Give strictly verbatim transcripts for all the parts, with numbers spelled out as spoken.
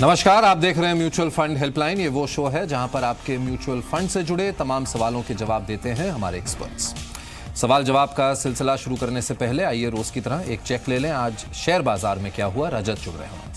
नमस्कार, आप देख रहे हैं म्यूचुअल फंड हेल्पलाइन। ये वो शो है जहां पर आपके म्यूचुअल फंड से जुड़े तमाम सवालों के जवाब देते हैं हमारे एक्सपर्ट्स। सवाल जवाब का सिलसिला शुरू करने से पहले आइए रोज की तरह एक चेक ले लें। आज शेयर बाजार में क्या हुआ। रजत जुड़ रहे हैं।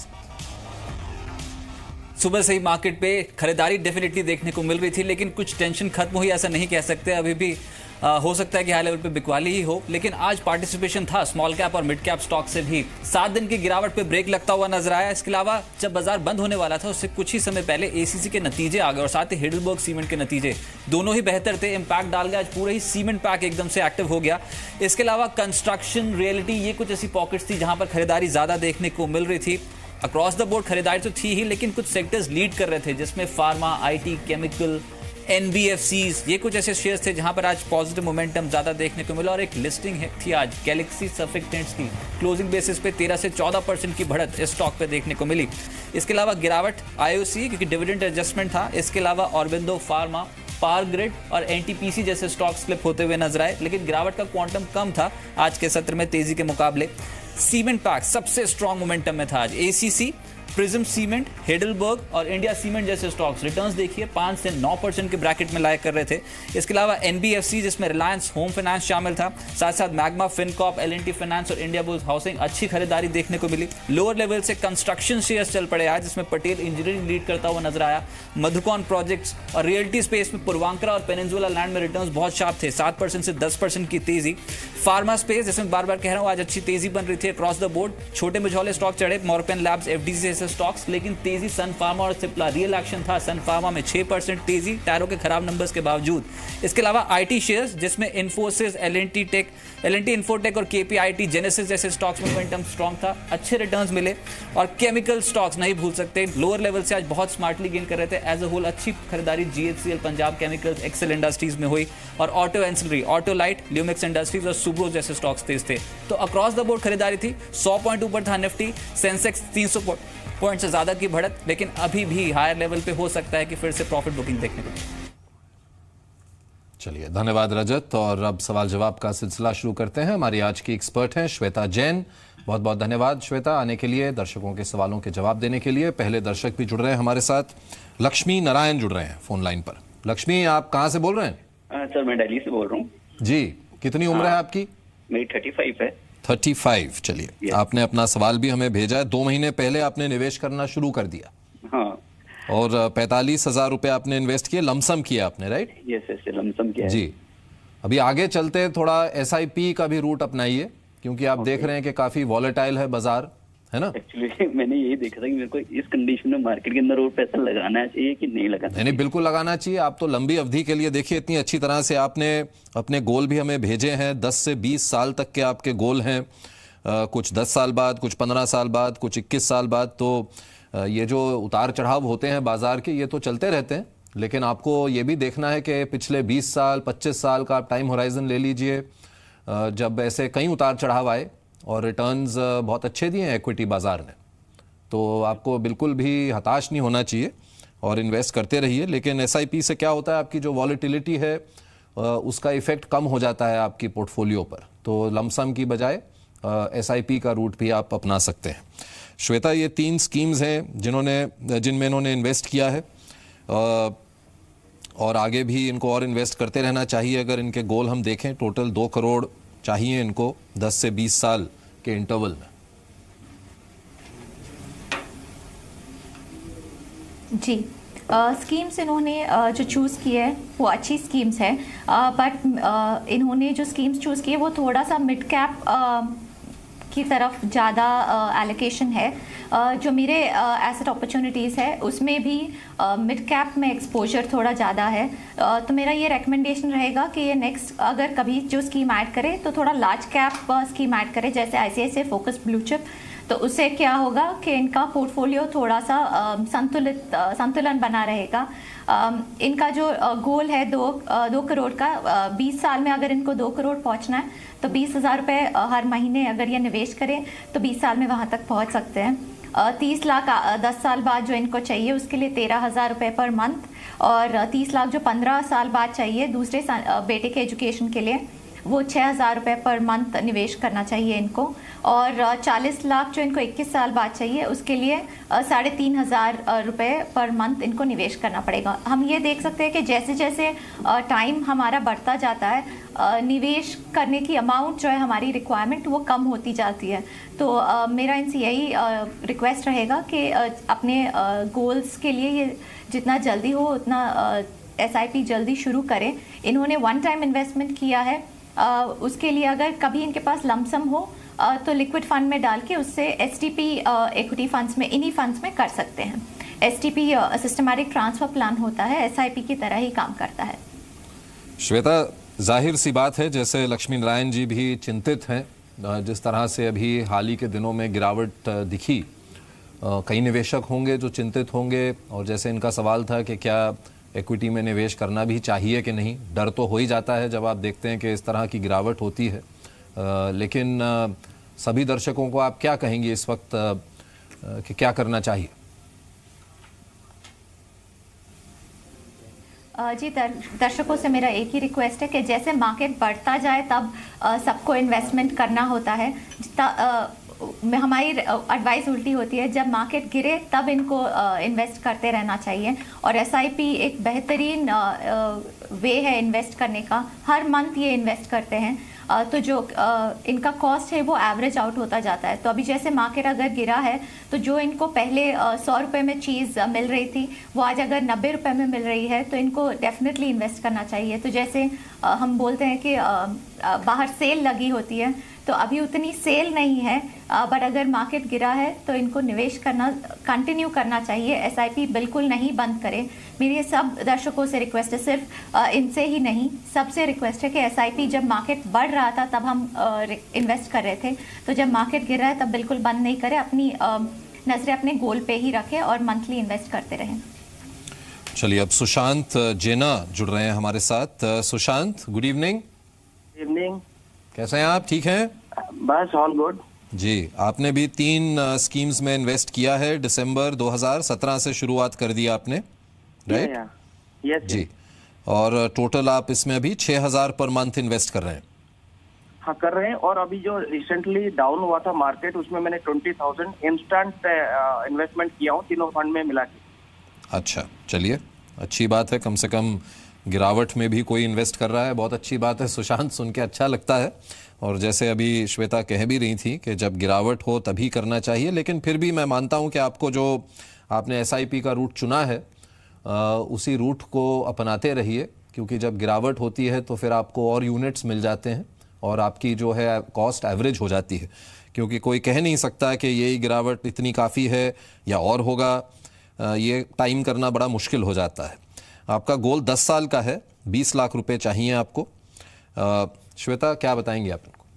सुबह से ही मार्केट पे खरीदारी डेफिनेटली देखने को मिल रही थी, लेकिन कुछ टेंशन खत्म हुई ऐसा नहीं कह सकते। अभी भी आ, हो सकता है कि हाई लेवल पे बिकवाली ही हो, लेकिन आज पार्टिसिपेशन था स्मॉल कैप और मिड कैप स्टॉक से भी। सात दिन की गिरावट पे ब्रेक लगता हुआ नजर आया। इसके अलावा जब बाजार बंद होने वाला था उससे कुछ ही समय पहले एसीसी के नतीजे आ गए और साथ ही हिडेलबर्ग सीमेंट के नतीजे दोनों ही बेहतर थे। इंपैक्ट डाल गया आज पूरा ही सीमेंट पैक एकदम से एक्टिव हो गया। इसके अलावा कंस्ट्रक्शन, रियलिटी, ये कुछ ऐसी पॉकेट्स थी जहां पर खरीदारी ज्यादा देखने को मिल रही थी। अक्रॉस द बोर्ड खरीदारी तो थी ही, लेकिन कुछ सेक्टर्स लीड कर रहे थे जिसमें फार्मा, आईटी, केमिकल, एनबीएफसीज, ये कुछ ऐसे शेयर्स थे जहां पर आज पॉजिटिव मोमेंटम ज्यादा देखने को मिला। और एक लिस्टिंग है थी आज गैलेक्सी सर्फेक्टेंट्स की, क्लोजिंग बेसिस पे तेरह से चौदह परसेंट की बढ़त इस स्टॉक पे देखने को मिली। इसके अलावा गिरावट आईओसी क्योंकि डिविडेंड एडजस्टमेंट था। इसके अलावा ऑरबिंदो फार्मा, पावर ग्रिड और एनटीपीसी जैसे स्टॉक स्लिप होते हुए नजर आए, लेकिन गिरावट का क्वांटम कम था आज के सत्र में तेजी के मुकाबले। सीमेंट पैक सबसे स्ट्रॉन्ग मोमेंटम में था आज। एसीसी, प्रिज्म सीमेंट, हिडेलबर्ग और इंडिया सीमेंट जैसे स्टॉक्स रिटर्न्स देखिए पाँच से नौ परसेंट के ब्रैकेट में लाया कर रहे थे। इसके अलावा एनबीएफसी जिसमें रिलायंस होम फाइनेंस शामिल था, साथ साथ मैग्मा, फिनकॉर्प, एलएनटी फाइनेंस और इंडिया बुल्स हाउसिंग अच्छी खरीदारी देखने को मिली। लोअर लेवल से कंस्ट्रक्शन शेयर्स चल पड़े आज, जिसमें पटेल इंजीनियरिंग लीड करता हुआ नजर आया। मधुकॉन प्रोजेक्ट्स और रियल्टी स्पेस में पूर्वांकरा और पेनिनसुला लैंड में रिटर्न्स बहुत शार्प थे, सात परसेंट से दस परसेंट की तेजी। फार्मा स्पेस जिसमें बार बार कह रहा हूं आज अच्छी तेजी बन रही थी अक्रॉस द बोर्ड। छोटे मझौले स्टॉक चढ़े, मॉर्पेन लैब्स, एफडीसी जैसे स्टॉक्स, लेकिन तेजी सन फार्मा और सिप्ला, रियल एक्शन था सन फार्मा में छह परसेंट तेजी टायरों के खराब नंबर्स के बावजूद। इसके अलावा आईटी शेयर्स जिसमें Infosys, LNT tech, LNT Infotech और केपीआईटी, जेनेसिस जैसे स्टॉक्स में मोमेंटम स्ट्रांग था, अच्छे रिटर्न्स मिले। और केमिकल स्टॉक्स नहीं भूल सकते, लोअर लेवल से आज बहुत स्मार्टली गेन कर रहे थे। एज अ होल अच्छी खरीदारी GHCL, Punjab chemicals, Excel industries में हुई और auto ancillary, Autolite, Lumax industries और सुब्रो जैसे स्टॉक्स तेज थे। तो अक्रॉस द बोर्ड खरीदारी थी। सौ पॉइंट ऊपर था निफ्टी, सेंसेक्स तीन सौ पॉइंट से ज्यादा की बढ़त, लेकिन अभी भी हायर लेवल पे हो सकता है कि फिर से प्रॉफिट बुकिंग देखने को मिले। चलिए, धन्यवाद रजत। और अब सवाल जवाब का सिलसिला शुरू करते हैं। हमारी आज की एक्सपर्ट हैं श्वेता जैन। बहुत बहुत धन्यवाद श्वेता आने के लिए, दर्शकों के सवालों के जवाब देने के लिए। पहले दर्शक भी जुड़ रहे हैं हमारे साथ। लक्ष्मी नारायण जुड़ रहे हैं फोन लाइन पर। लक्ष्मी, आप कहां से बोल रहे हैं? आ, सर मैं दिल्ली से बोल रहा हूँ जी। कितनी उम्र है आपकी? मेरी थर्टी फाइव है। Thirty five. चलिए, आपने अपना सवाल भी हमें भेजा है। दो महीने पहले आपने निवेश करना शुरू कर दिया। हाँ। और पैंतालीस हजार रुपए आपने इन्वेस्ट किए, लमसम किया आपने, राइट? यस यस, लमसम किया है जी। अभी आगे चलते थोड़ा एसआईपी का भी रूट अपनाइए, क्योंकि आप देख रहे हैं कि काफी वॉलेटाइल है बाजार, है ना? एक्चुअली मैंने यही देखा था कि मेरे को इस कंडीशन में मार्केट के अंदर और पैसा लगाना चाहिए कि नहीं लगाना चाहिए। नहीं, बिल्कुल लगाना चाहिए। आप तो लंबी अवधि के लिए देखिए, इतनी अच्छी तरह से आपने अपने गोल भी हमें भेजे हैं। दस से बीस साल तक के आपके गोल हैं, कुछ दस साल बाद, कुछ पंद्रह साल बाद, कुछ इक्कीस साल बाद। तो ये जो उतार चढ़ाव होते हैं बाजार के, ये तो चलते रहते हैं, लेकिन आपको ये भी देखना है कि पिछले बीस साल, पच्चीस साल का आप टाइम होराइजन ले लीजिए, जब ऐसे कई उतार चढ़ाव आए और रिटर्न्स बहुत अच्छे दिए एक्विटी बाजार ने, तो आपको बिल्कुल भी हताश नहीं होना चाहिए और इन्वेस्ट करते रहिए। लेकिन एसआईपी से क्या होता है, आपकी जो वॉलेटिलिटी है उसका इफेक्ट कम हो जाता है आपकी पोर्टफोलियो पर। तो लमसम की बजाय एसआईपी का रूट भी आप अपना सकते हैं। श्वेता, ये तीन स्कीम्स हैं जिन्होंने जिनमें इन्होंने इन्वेस्ट किया है, और आगे भी इनको और इन्वेस्ट करते रहना चाहिए। अगर इनके गोल हम देखें, टोटल दो करोड़ चाहिए इनको दस से बीस साल के इंटरवल में। जी, स्कीम्स uh, इन्होंने uh, जो चूज़ की है वो अच्छी स्कीम्स है, बट uh, uh, इन्होंने जो स्कीम्स चूज़ की है वो थोड़ा सा मिड कैप uh, की तरफ ज़्यादा एलोकेशन uh, है। uh, जो मेरे एसेट uh, अपॉर्चुनिटीज़ है उसमें भी मिड uh, कैप में एक्सपोजर थोड़ा ज़्यादा है। uh, तो मेरा ये रिकमेंडेशन रहेगा कि ये नेक्स्ट अगर कभी जो स्कीम ऐड करे तो थोड़ा लार्ज कैप स्कीम ऐड करे, जैसे आईसीआईसीआई फोकस ब्लू चिप। तो उससे क्या होगा कि इनका पोर्टफोलियो थोड़ा सा संतुलित संतुलन बना रहेगा। इनका जो गोल है दो दो करोड़ का, बीस साल में अगर इनको दो करोड़ पहुंचना है तो बीस हज़ार रुपये हर महीने अगर ये निवेश करें तो बीस साल में वहां तक पहुंच सकते हैं। तीस लाख दस साल बाद जो इनको चाहिए उसके लिए तेरह हज़ार रुपये पर मंथ, और तीस लाख जो पंद्रह साल बाद चाहिए दूसरे बेटे के एजुकेशन के लिए वो छः हज़ार रुपये पर मंथ निवेश करना चाहिए इनको, और चालीस लाख जो इनको इक्कीस साल बाद चाहिए उसके लिए साढ़े तीन हज़ार रुपये पर मंथ इनको निवेश करना पड़ेगा। हम ये देख सकते हैं कि जैसे जैसे टाइम हमारा बढ़ता जाता है निवेश करने की अमाउंट जो है हमारी रिक्वायरमेंट वो कम होती जाती है। तो uh, मेरा इनसे यही रिक्वेस्ट रहेगा कि uh, अपने गोल्स uh, के लिए ये जितना जल्दी हो उतना एस आई पी जल्दी शुरू करें। इन्होंने वन टाइम इन्वेस्टमेंट किया है, uh, उसके लिए अगर कभी इनके पास लमसम हो uh, तो लिक्विड फंड में डाल के उससे S T P equity funds में, इन्हीं फंड्स में कर सकते हैं। S T P systematic transfer plan होता है, एस आई पी की तरह ही काम करता है। श्वेता, जाहिर सी बात है जैसे लक्ष्मी नारायण जी भी चिंतित हैं, जिस तरह से अभी हाल ही के दिनों में गिरावट दिखी, कई निवेशक होंगे जो चिंतित होंगे, और जैसे इनका सवाल था कि क्या इक्विटी में निवेश करना भी चाहिए कि नहीं, डर तो हो ही जाता है जब आप देखते हैं कि इस तरह की गिरावट होती है। लेकिन सभी दर्शकों को आप क्या कहेंगे इस वक्त कि क्या करना चाहिए? जी, दर्शकों से मेरा एक ही रिक्वेस्ट है कि जैसे मार्केट बढ़ता जाए तब सबको इन्वेस्टमेंट करना होता है। में हमारी एडवाइस उल्टी होती है, जब मार्केट गिरे तब इनको इन्वेस्ट करते रहना चाहिए। और एस आई पी एक बेहतरीन वे है इन्वेस्ट करने का, हर मंथ ये इन्वेस्ट करते हैं तो जो इनका कॉस्ट है वो एवरेज आउट होता जाता है। तो अभी जैसे मार्केट अगर गिरा है तो जो इनको पहले सौ रुपये में चीज़ मिल रही थी वो आज अगर नब्बे रुपये में मिल रही है तो इनको डेफिनेटली इन्वेस्ट करना चाहिए। तो जैसे हम बोलते हैं कि बाहर सेल लगी होती है, तो अभी उतनी सेल नहीं है, बट अगर मार्केट गिरा है तो इनको निवेश करना कंटिन्यू करना चाहिए। एस आई पी बिल्कुल नहीं बंद करें। मेरी सब दर्शकों से रिक्वेस्ट है, सिर्फ इनसे ही नहीं सबसे रिक्वेस्ट है कि एस आई पी जब मार्केट बढ़ रहा था तब हम इन्वेस्ट कर रहे थे, तो जब मार्केट गिर रहा है तब बिल्कुल बंद नहीं करें, अपनी नजरें अपने गोल पे ही रखें और मंथली इन्वेस्ट करते रहें। चलिए, अब सुशांत जेना जुड़ रहे हैं हमारे साथ। Sushant, good evening. इवनिंग, कैसे हैं आप? ठीक हैं? बस ऑल गुड जी। आपने भी तीन स्कीम्स में इन्वेस्ट किया है, दिसंबर दो हज़ार सत्रह से शुरुआत कर दी आपने, राइट? यस जी। और टोटल आप इसमें अभी छह हजार पर मंथ इन्वेस्ट कर रहे हैं? हाँ, कर रहे हैं। और अभी जो रिसेंटली डाउन हुआ था मार्केट, उसमें मैंने ट्वेंटी थाउजेंड इंस्टेंट इन्वेस्टमेंट किया हूँ तीनों फंड में मिला के। अच्छा, चलिए, अच्छी बात है, कम से कम गिरावट में भी कोई इन्वेस्ट कर रहा है, बहुत अच्छी बात है। सुशांत, सुन के अच्छा लगता है। और जैसे अभी श्वेता कह भी रही थी कि जब गिरावट हो तभी करना चाहिए, लेकिन फिर भी मैं मानता हूं कि आपको जो आपने एस आई पी का रूट चुना है आ, उसी रूट को अपनाते रहिए, क्योंकि जब गिरावट होती है तो फिर आपको और यूनिट्स मिल जाते हैं और आपकी जो है कॉस्ट एवरेज हो जाती है, क्योंकि कोई कह नहीं सकता कि यही गिरावट इतनी काफ़ी है या और होगा। आ, ये टाइम करना बड़ा मुश्किल हो जाता है। आपका गोल दस साल का है, बीस लाख रुपए चाहिए आपको। आ, श्वेता, क्या बताएंगे आप इनको?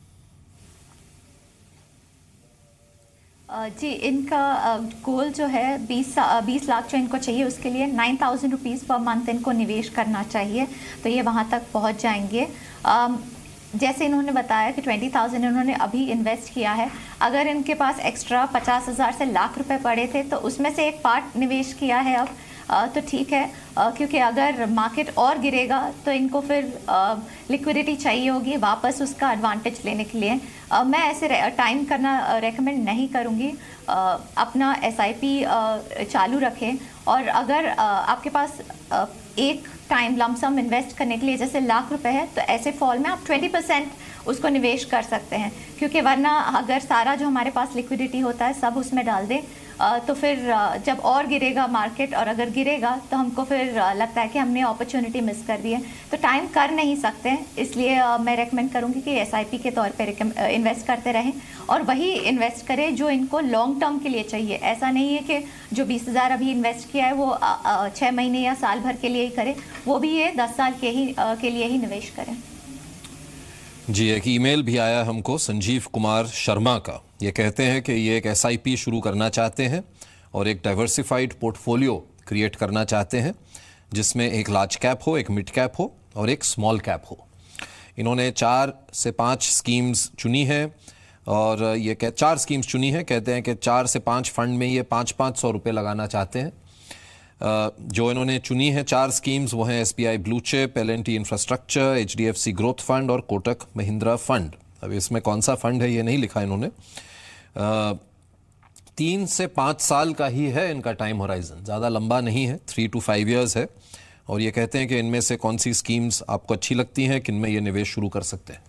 जी, इनका गोल जो है बीस बीस लाख जो इनको चाहिए, उसके लिए nine thousand rupees per month इनको निवेश करना चाहिए, तो ये वहाँ तक पहुँच जाएंगे। जैसे इन्होंने बताया कि ट्वेंटी थाउजेंड इन्होंने अभी इन्वेस्ट किया है, अगर इनके पास एक्स्ट्रा पचास हज़ार से लाख रुपए पड़े थे तो उसमें से एक पार्ट निवेश किया है अब, आ, तो ठीक है, आ, क्योंकि अगर मार्केट और गिरेगा तो इनको फिर लिक्विडिटी चाहिए होगी वापस उसका एडवांटेज लेने के लिए। आ, मैं ऐसे टाइम करना रेकमेंड नहीं करूँगी। अपना एस आई पी चालू रखें, और अगर आ, आपके पास आ, एक टाइम लमसम इन्वेस्ट करने के लिए जैसे लाख रुपए है, तो ऐसे फॉल में आप ट्वेंटी परसेंट उसको निवेश कर सकते हैं, क्योंकि वरना अगर सारा जो हमारे पास लिक्विडिटी होता है सब उसमें डाल दें तो फिर जब और गिरेगा मार्केट, और अगर गिरेगा तो हमको फिर लगता है कि हमने अपॉर्चुनिटी मिस कर दी है, तो टाइम कर नहीं सकते हैं। इसलिए मैं रेकमेंड करूंगी कि एस आई पी के तौर पे इन्वेस्ट करते रहें, और वही इन्वेस्ट करें जो इनको लॉन्ग टर्म के लिए चाहिए। ऐसा नहीं है कि जो बीस हज़ार अभी इन्वेस्ट किया है वो छः महीने या साल भर के लिए ही करें, वो भी ये दस साल के ही के लिए ही निवेश करें। जी, एक ईमेल भी आया हमको संजीव कुमार शर्मा का। ये कहते हैं कि ये एक एस आई पी शुरू करना चाहते हैं और एक डाइवर्सिफाइड पोर्टफोलियो क्रिएट करना चाहते हैं, जिसमें एक लार्ज कैप हो, एक मिड कैप हो और एक स्मॉल कैप हो। इन्होंने चार से पाँच स्कीम्स चुनी है, और ये कह चार स्कीम्स चुनी है। कहते हैं कि चार से पाँच फंड में ये पाँच पाँच सौ रुपये लगाना चाहते हैं। जो इन्होंने चुनी है चार स्कीम्स वो हैं SBI blue chip, L and T infrastructure, HDFC growth fund और कोटक महिंद्रा फंड। अब इसमें कौन सा फंड है ये नहीं लिखा इन्होंने। तीन से पाँच साल का ही है इनका टाइम होराइजन, ज़्यादा लंबा नहीं है, थ्री टू फाइव ईयर्स है। और ये कहते हैं कि इनमें से कौन सी स्कीम्स आपको अच्छी लगती हैं, किन में ये निवेश शुरू कर सकते हैं।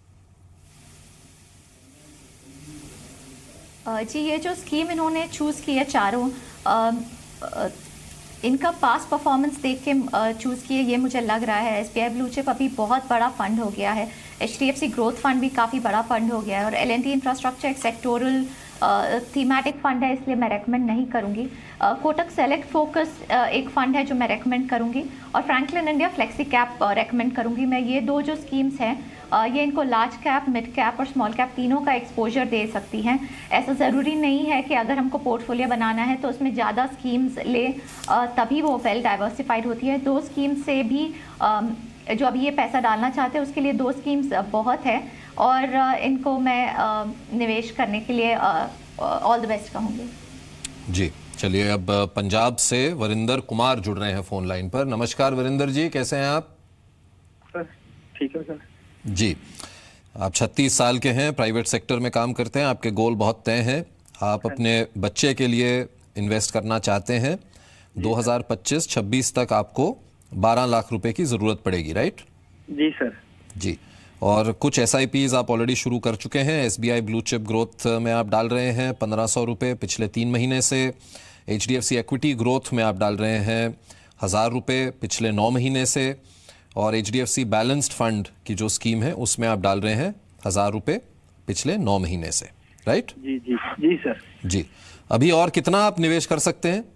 जी, ये जो स्कीम इन्होंने चूज़ की है चारों, आ, आ, इनका पास्ट परफॉर्मेंस देख के चूज़ किए, ये मुझे लग रहा है। एसबीआई ब्लू चिप अभी बहुत बड़ा फंड हो गया है, एचडीएफसी ग्रोथ फंड भी काफ़ी बड़ा फंड हो गया है, और एल एंड टी इंफ्रास्ट्रक्चर एक सेक्टोरल थीमेटिक फंड है, इसलिए मैं रेकमेंड नहीं करूँगी। कोटक सेलेक्ट फोकस एक फ़ंड है जो मैं रेकमेंड करूँगी, और Franklin India flexi cap recommend करूँगी मैं। ये दो जो स्कीम्स हैं ये इनको लार्ज कैप, मिड कैप और स्मॉल कैप तीनों का एक्सपोजर दे सकती हैं। ऐसा ज़रूरी नहीं है कि अगर हमको पोर्टफोलियो बनाना है तो उसमें ज़्यादा स्कीम्स ले तभी वो वेल डाइवर्सिफाइड होती है। दो स्कीम्स से भी जो अभी ये पैसा डालना चाहते हैं उसके लिए दो स्कीम्स बहुत है, और इनको मैं निवेश करने के लिए ऑल द बेस्ट कहूँगी। जी चलिए, अब पंजाब से वरिंदर कुमार जुड़ रहे हैं फोन लाइन पर। नमस्कार वरिंदर जी, कैसे हैं आप? सर ठीक है सर। जी, आप छत्तीस साल के हैं, प्राइवेट सेक्टर में काम करते हैं, आपके गोल बहुत तय हैं। आप अपने बच्चे के लिए इन्वेस्ट करना चाहते हैं। दो हज़ार पच्चीस छब्बीस तक आपको बारह लाख रुपए की ज़रूरत पड़ेगी, राइट? जी सर। जी, और कुछ एस आई पीज़ आप ऑलरेडी शुरू कर चुके हैं। एसबीआई ब्लू चिप ग्रोथ में आप डाल रहे हैं पंद्रह सौ रुपये पिछले तीन महीने से। एचडीएफसी इक्विटी ग्रोथ में आप डाल रहे हैं हज़ार रुपये पिछले नौ महीने से। और एचडीएफसी बैलेंस्ड फंड की जो स्कीम है उसमें आप डाल रहे हैं हज़ार रुपये पिछले नौ महीने से, राइट? जी जी जी सर। जी, अभी और कितना आप निवेश कर सकते हैं?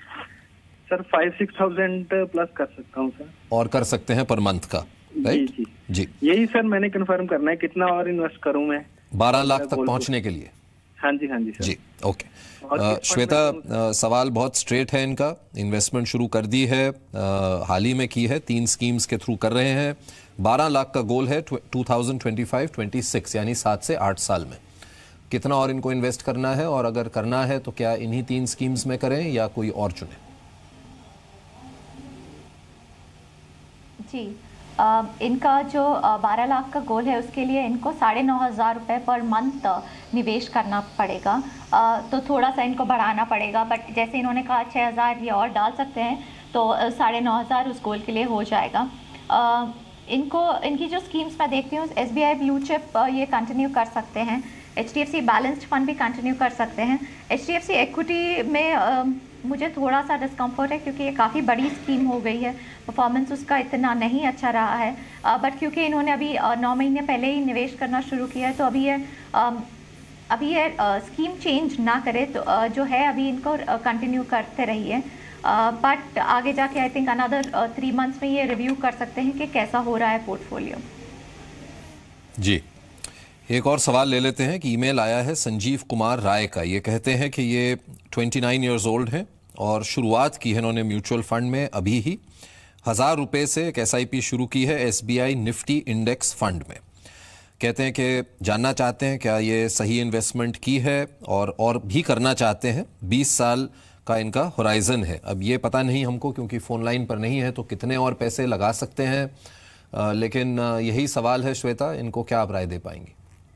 Sir five six thousand plus कर सकता हूँ सर। और कर सकते हैं पर मंथ का, राइट? जी जी, यही सर मैंने कंफर्म करना है कितना और इन्वेस्ट करूँ मैं बारह लाख तक पहुंचने के लिए। हाँ जी हाँ जी सर। जी ओके। श्वेता, सवाल बहुत स्ट्रेट है इनका। इन्वेस्टमेंट शुरू कर दी है, आ, हाल ही में की है, तीन स्कीम्स के थ्रू कर रहे हैं। बारह लाख का गोल है two thousand twenty five twenty six, यानी सात से आठ साल में। कितना और इनको इन्वेस्ट करना है, और अगर करना है तो क्या इन्हीं तीन स्कीम्स में करें या कोई और चुनें? जी, Uh, इनका जो बारह uh, लाख का गोल है उसके लिए इनको साढ़े नौ हज़ार रुपये पर मंथ निवेश करना पड़ेगा। uh, तो थोड़ा सा इनको बढ़ाना पड़ेगा, बट जैसे इन्होंने कहा छः हज़ार ये और डाल सकते हैं तो uh, साढ़े नौ हज़ार उस गोल के लिए हो जाएगा। uh, इनको इनकी जो स्कीम्स मैं देखती हूँ, एसबीआई ब्लू चिप uh, ये कंटिन्यू कर सकते हैं, एचडीएफसी बैलेंस्ड फंड भी कंटिन्यू कर सकते हैं। एचडीएफसी इक्विटी में uh, मुझे थोड़ा सा डिस्कम्फर्ट है क्योंकि ये काफ़ी बड़ी स्कीम हो गई है, परफॉर्मेंस उसका इतना नहीं अच्छा रहा है। बट uh, क्योंकि इन्होंने अभी uh, नौ महीने पहले ही निवेश करना शुरू किया है, तो अभी ये uh, अभी ये स्कीम uh, चेंज ना करे तो uh, जो है अभी इनको कंटिन्यू uh, करते रहिए। बट uh, आगे जाके I think another three months में ये रिव्यू कर सकते हैं कि कैसा हो रहा है पोर्टफोलियो। जी, एक और सवाल ले लेते हैं कि ईमेल आया है संजीव कुमार राय का। ये कहते हैं कि ये उनतीस इयर्स ओल्ड हैं और शुरुआत की है इन्होंने म्यूचुअल फंड में अभी ही। हज़ार रुपये से एक एस आई पी शुरू की है एसबीआई निफ्टी इंडेक्स फंड में। कहते हैं कि जानना चाहते हैं क्या ये सही इन्वेस्टमेंट की है, और और भी करना चाहते हैं। बीस साल का इनका होराइजन है। अब ये पता नहीं हमको क्योंकि फ़ोन लाइन पर नहीं है तो कितने और पैसे लगा सकते हैं, आ, लेकिन आ, यही सवाल है श्वेता, इनको क्या आप राय दे पाएंगी?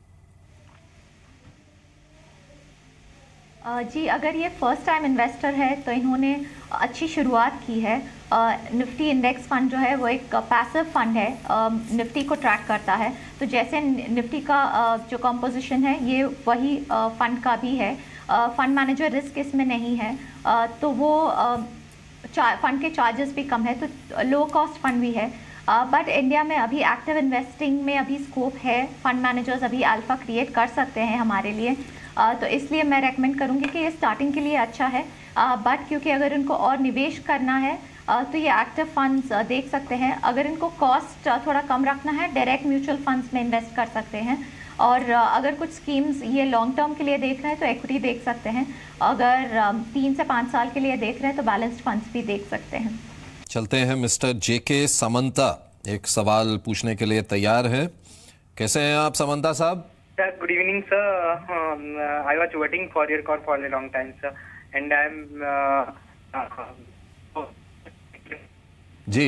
जी, अगर ये फर्स्ट टाइम इन्वेस्टर है तो इन्होंने अच्छी शुरुआत की है। निफ्टी इंडेक्स फंड जो है वो एक पैसिव फंड है, निफ्टी को ट्रैक करता है। तो जैसे निफ्टी का जो कंपोजिशन है ये वही फंड का भी है। फंड मैनेजर रिस्क इसमें नहीं है, तो वो फंड के चार्जेस भी कम है, तो लो कॉस्ट फंड भी है। बट uh, इंडिया में अभी एक्टिव इन्वेस्टिंग में अभी स्कोप है, फंड मैनेजर्स अभी अल्फा क्रिएट कर सकते हैं हमारे लिए। uh, तो इसलिए मैं रेकमेंड करूंगी कि ये स्टार्टिंग के लिए अच्छा है। बट uh, क्योंकि अगर इनको और निवेश करना है uh, तो ये एक्टिव फंड्स uh, देख सकते हैं। अगर इनको कॉस्ट uh, थोड़ा कम रखना है, डायरेक्ट म्यूचुअल फंड्स में इन्वेस्ट कर सकते हैं। और uh, अगर कुछ स्कीम्स ये लॉन्ग टर्म के लिए देख रहे हैं तो इक्विटी देख सकते हैं। अगर uh, तीन से पाँच साल के लिए देख रहे हैं तो बैलेंस्ड फंड्स भी देख सकते हैं। चलते हैं मिस्टर जेके समंता, एक सवाल पूछने के लिए तैयार है। कैसे हैं आप समंता साहब? Sir, good evening, sir. Um, uh, I was waiting for your call for a long time, sir, and I'm uh, uh, जी,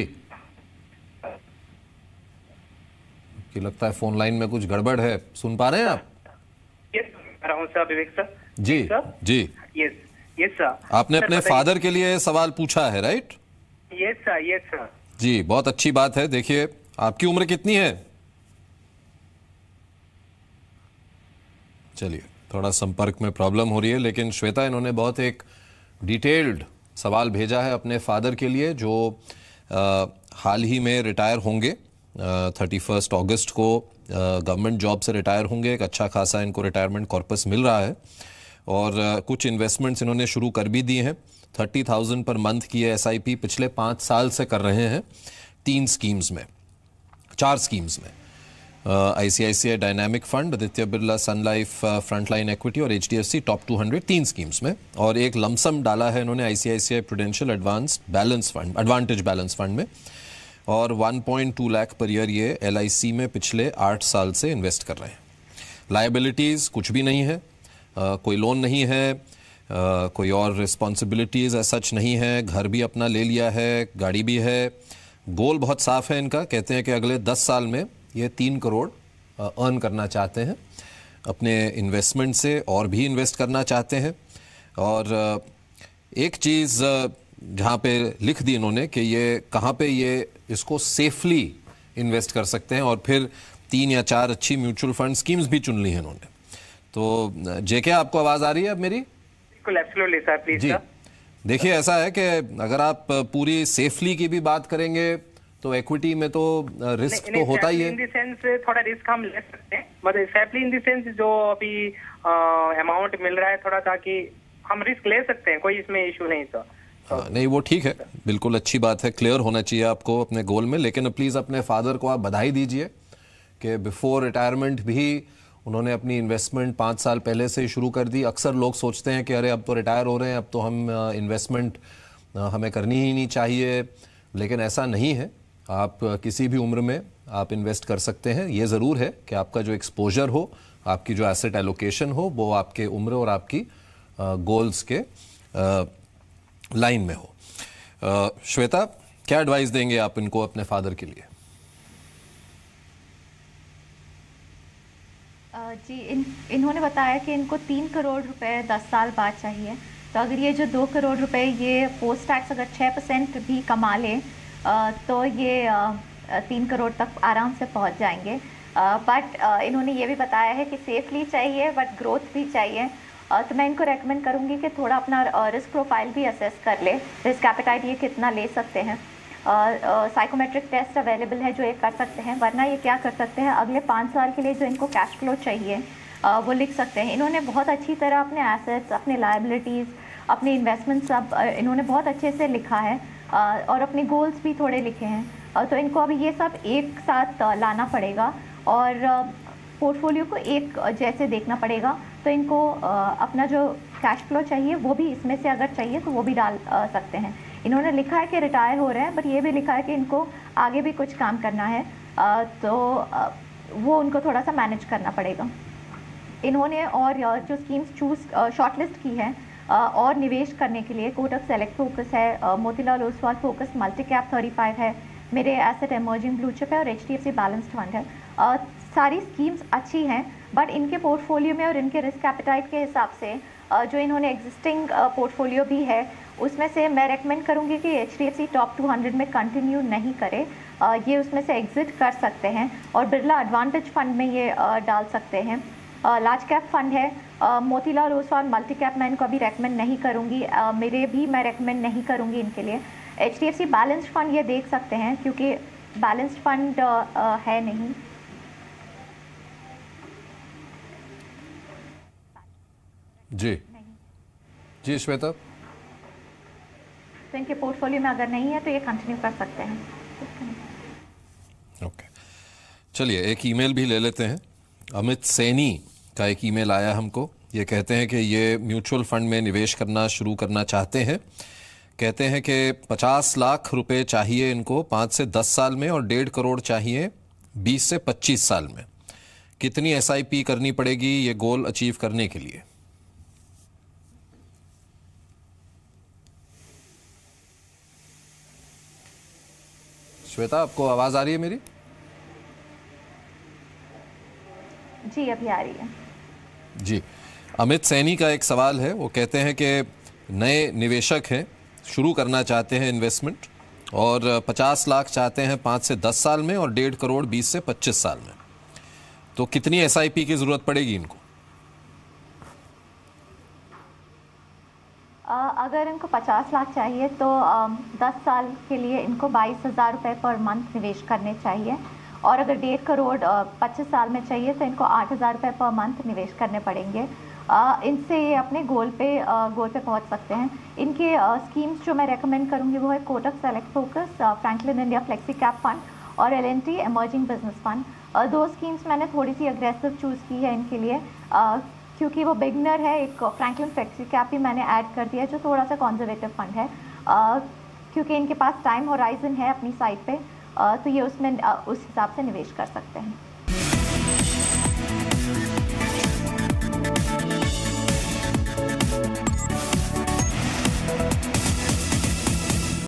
कि लगता है फोन लाइन में कुछ गड़बड़ है। सुन पा रहे हैं आप? यस रहा हूँ सर, विवेक सर। जी सर जी, यस यस सर। आपने सर, अपने बताइए। फादर के लिए सवाल पूछा है, right? Yes sir, yes sir. जी, बहुत अच्छी बात है। देखिए, आपकी उम्र कितनी है? चलिए, थोड़ा संपर्क में प्रॉब्लम हो रही है, लेकिन श्वेता, इन्होंने बहुत एक डिटेल्ड सवाल भेजा है अपने फादर के लिए, जो आ, हाल ही में रिटायर होंगे। थर्टी फर्स्ट अगस्त को गवर्नमेंट जॉब से रिटायर होंगे। एक अच्छा खासा इनको रिटायरमेंट कॉर्पस मिल रहा है, और आ, कुछ इन्वेस्टमेंट्स इन्होंने शुरू कर भी दी हैं। थर्टी थाउजेंड पर मंथ की एस आई पी पिछले पाँच साल से कर रहे हैं, तीन स्कीम्स में, चार स्कीम्स में। ICICI dynamic fund, Aditya Birla Sun Life frontline equity और एचडीएफसी टॉप टू हंड्रेड, तीन स्कीम्स में। और एक लमसम डाला है इन्होंने ICICI prudential advanced balance fund, advantage balance fund में, और one point two lakh per year ये एलआईसी में पिछले आठ साल से इन्वेस्ट कर रहे हैं। लायबिलिटीज़ कुछ भी नहीं है, uh, कोई लोन नहीं है, uh, कोई और रिस्पॉन्सिबिलिटीज़ सच नहीं है, घर भी अपना ले लिया है, गाड़ी भी है। गोल बहुत साफ है इनका, कहते हैं कि अगले दस साल में ये तीन करोड़ अर्न करना चाहते हैं अपने इन्वेस्टमेंट से, और भी इन्वेस्ट करना चाहते हैं। और एक चीज़ जहाँ पे लिख दी इन्होंने कि ये कहाँ पे ये इसको सेफली इन्वेस्ट कर सकते हैं, और फिर तीन या चार अच्छी म्यूचुअल फंड स्कीम्स भी चुन ली हैं इन्होंने। तो जेके, आपको आवाज़ आ रही है अब मेरी? बिल्कुल, एब्सोल्युटली सर, प्लीज जी, सर। देखिए, ऐसा है कि अगर आप पूरी सेफली की भी बात करेंगे तो इक्विटी में तो रिस्क तो होता ही है। इन द सेंस थोड़ा रिस्क हम ले सकते हैं, मतलब सेफली इन द सेंस जो अभी अमाउंट मिल रहा है थोड़ा, ताकि हम रिस्क ले सकते हैं, कोई इसमें इशू नहीं सर। हाँ, नहीं, वो ठीक है, बिल्कुल अच्छी बात है। क्लियर होना चाहिए आपको अपने गोल में। लेकिन प्लीज़ अपने फादर को आप बधाई दीजिए कि बिफोर रिटायरमेंट भी उन्होंने अपनी इन्वेस्टमेंट पाँच साल पहले से ही शुरू कर दी। अक्सर लोग सोचते हैं कि अरे अब तो रिटायर हो रहे हैं, अब तो हम इन्वेस्टमेंट हमें करनी ही नहीं चाहिए, लेकिन ऐसा नहीं है। आप किसी भी उम्र में आप इन्वेस्ट कर सकते हैं। ये ज़रूर है कि आपका जो एक्सपोजर हो, आपकी जो एसेट एलोकेशन हो, वो आपके उम्र और आपकी गोल्स के लाइन में हो। आ, श्वेता, क्या एडवाइस देंगे आप इनको अपने फादर के लिए? जी, इन इन्होंने बताया कि इनको तीन करोड़ रुपए दस साल बाद चाहिए। तो अगर ये जो दो करोड़ रुपए ये पोस्ट टैक्स अगर छः परसेंट भी कमा ले, तो ये तीन करोड़ तक आराम से पहुंच जाएंगे। बट इन्होंने ये भी बताया है कि सेफली चाहिए बट ग्रोथ भी चाहिए। तो मैं इनको रेकमेंड करूंगी कि थोड़ा अपना रिस्क प्रोफाइल भी असेस कर ले, रिस्क एपेटाइट ये कितना ले सकते हैं। साइकोमेट्रिक टेस्ट अवेलेबल है जो ये कर सकते हैं, वरना ये क्या कर सकते हैं, अगले पाँच साल के लिए जो इनको कैश फ्लो चाहिए आ, वो लिख सकते हैं। इन्होंने बहुत अच्छी तरह अपने एसेट्स, अपने लायबिलिटीज़, अपने इन्वेस्टमेंट सब इन्होंने बहुत अच्छे से लिखा है, आ, और अपने गोल्स भी थोड़े लिखे हैं। आ, तो इनको अभी ये सब एक साथ आ, लाना पड़ेगा और पोर्टफोलियो को एक जैसे देखना पड़ेगा। तो इनको आ, अपना जो कैश फ्लो चाहिए वो भी इसमें से अगर चाहिए तो वो भी डाल आ, सकते हैं। इन्होंने लिखा है कि रिटायर हो रहे हैं, बट ये भी लिखा है कि इनको आगे भी कुछ काम करना है, आ, तो आ, वो उनको थोड़ा सा मैनेज करना पड़ेगा। इन्होंने और जो स्कीम्स चूज शॉर्टलिस्ट की है और निवेश करने के लिए, कोटक सेलेक्ट फोकस है, Motilal Oswal focus multi cap thirty five है, Mirae asset emerging blue chip है और H D F C balanced fund है। आ, सारी स्कीम्स अच्छी हैं, बट इनके पोर्टफोलियो में और इनके रिस्क एपेटाइट के हिसाब से जो इन्होंने एग्जिस्टिंग पोर्टफोलियो भी है उसमें से मैं रेकमेंड करूंगी कि H D F C top two hundred में कंटिन्यू नहीं करे, ये उसमें से एग्जिट कर सकते हैं और बिरला एडवांटेज फंड में ये डाल सकते हैं। लार्ज कैप फंड है, मोतीलाल ओसवाल मल्टी कैप मैं इनको अभी रेकमेंड नहीं करूंगी, मेरे भी मैं रेकमेंड नहीं करूंगी इनके लिए। H D F C balanced fund ये देख सकते हैं क्योंकि बैलेंस्ड फंड है नहीं। जी जी श्वेता, तो इनके पोर्टफोलियो में अगर नहीं है तो ये कंटिन्यू कर सकते हैं। ओके, चलिए एक ईमेल भी ले लेते हैं। अमित सैनी का एक ईमेल आया हमको। ये कहते हैं कि ये म्यूचुअल फंड में निवेश करना शुरू करना चाहते हैं। कहते हैं कि पचास लाख रुपए चाहिए इनको पाँच से दस साल में और डेढ़ करोड़ चाहिए बीस से पच्चीस साल में। कितनी एस आई पी करनी पड़ेगी ये गोल अचीव करने के लिए? श्वेता, आपको आवाज़ आ रही है मेरी? जी अभी आ रही है। जी, अमित सैनी का एक सवाल है। वो कहते हैं कि नए निवेशक हैं, शुरू करना चाहते हैं इन्वेस्टमेंट और पचास लाख चाहते हैं पाँच से दस साल में और डेढ़ करोड़ बीस से पच्चीस साल में, तो कितनी एस आई पी की ज़रूरत पड़ेगी इनको? अगर इनको पचास लाख चाहिए तो दस साल के लिए इनको बाईस हज़ार रुपये पर मंथ निवेश करने चाहिए, और अगर डेढ़ करोड़ पच्चीस साल में चाहिए तो इनको आठ हज़ार रुपये पर मंथ निवेश करने पड़ेंगे। इनसे ये अपने गोल पे गोल पे पहुंच सकते हैं। इनके स्कीम्स जो मैं रेकमेंड करूंगी वो है Kotak select focus, Franklin India flexi cap fund और L N T emerging business fund. दो स्कीम्स मैंने थोड़ी सी अग्रेसिव चूज़ की है इनके लिए, uh, क्योंकि वो बिगनर है। एक फ्रैंकलिन फ्लेक्सी कैप भी मैंने ऐड कर दिया है जो थोड़ा सा कॉन्जर्वेटिव फंड है, uh, क्योंकि इनके पास टाइम होराइजन है अपनी साइड पे, uh, तो ये उसमें uh, उस हिसाब से निवेश कर सकते हैं।